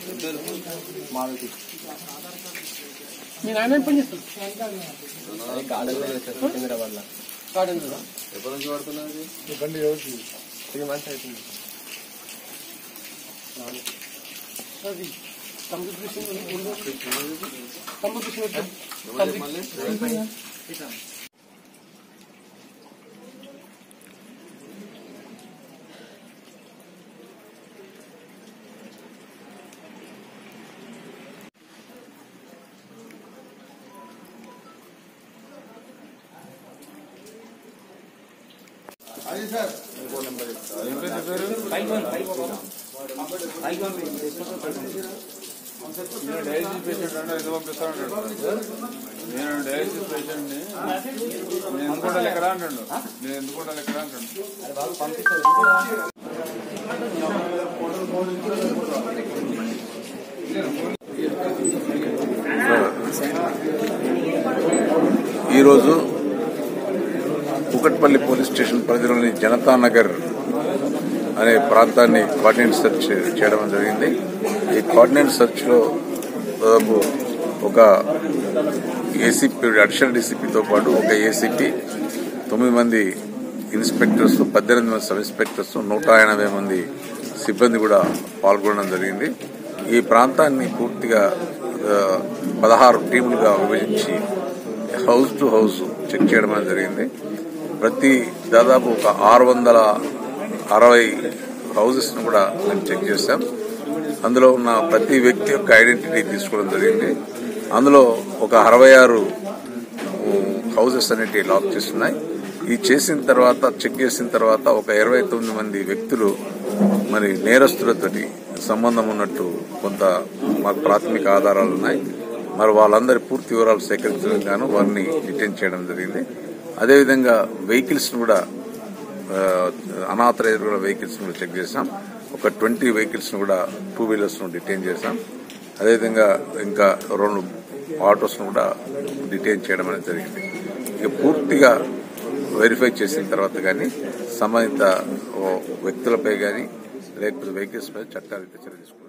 నేను ఆయన పని చేస్తాను గార్డెన్ ఎప్పటి నుంచి పడుతున్నది బండి 3 months అవుతుంది. అది కంప్యూటర్ అది సార్ ఇంకో నెంబర్ నేను డయాలసిస్ పేషెంట్ అంటే ఎందుకు పంపిస్తాను నేను డయాలసిస్ పేషెంట్ ని నేను ఎందుకుంటాను ఎక్కడ అంటాడు నేను ఎందుకుంటాను ఎక్కడ అంటాడు ఈరోజు కుకట్పల్లి పోలీస్ స్టేషన్ పరిధిలోని జనతా నగర్ అనే ప్రాంతాన్ని కోఆర్డినేట్ సెర్చ్ చేయడం జరిగింది. ఈ కోఆర్డినేట్ సెర్చ్ లో దాదాపు ఒక ఏసీపీ అడిషనల్ డీసీపీతో పాటు ఒక ఏసీపీ 9 మంది ఇన్స్పెక్టర్స్ 18 మంది సబ్ ఇన్స్పెక్టర్స్ 180 మంది సిబ్బంది కూడా పాల్గొనడం జరిగింది. ఈ ప్రాంతాన్ని పూర్తిగా 16 టీములుగా విభజించి హౌస్ టు హౌస్ చెక్ చేయడం జరిగింది. ప్రతి దాదాపు ఒక 660 హౌసెస్ ను కూడా మేము చెక్ చేశాం. అందులో ఉన్న ప్రతి వ్యక్తి యొక్క ఐడెంటిటీ తీసుకోవడం జరిగింది. అందులో ఒక 66 హౌసెస్ అనేటివి లాక్ చేస్తున్నాయి. ఇది చేసిన తర్వాత చెక్ చేసిన తర్వాత ఒక 29 మంది వ్యక్తులు మరి నేరస్తులతోటి సంబంధం ఉన్నట్టు కొంత మాకు ప్రాథమిక ఆధారాలు ఉన్నాయి. మరి వాళ్ళందరి పూర్తి వివరాలు సేకరించడం గాను వారిని డిటైన్ చేయడం జరిగింది. అదేవిధంగా వెహికల్స్ ను కూడా అనాథరైజ్డ్ వెహికల్స్ ను చెక్ చేశాం. ఒక 20 వెహికల్స్ ను కూడా 2 వీలర్స్ ను డిటైన్ చేశాం. అదేవిధంగా ఇంకా 2 ఆటోస్ ను కూడా డిటైన్ చేయడం అనేది జరిగింది. ఇక పూర్తిగా వెరిఫై చేసిన తర్వాత కానీ సంబంధిత వ్యక్తులపై కానీ లేకపోతే వెహికల్స్ పై చట్టాలు చర్య తీసుకుంటాం.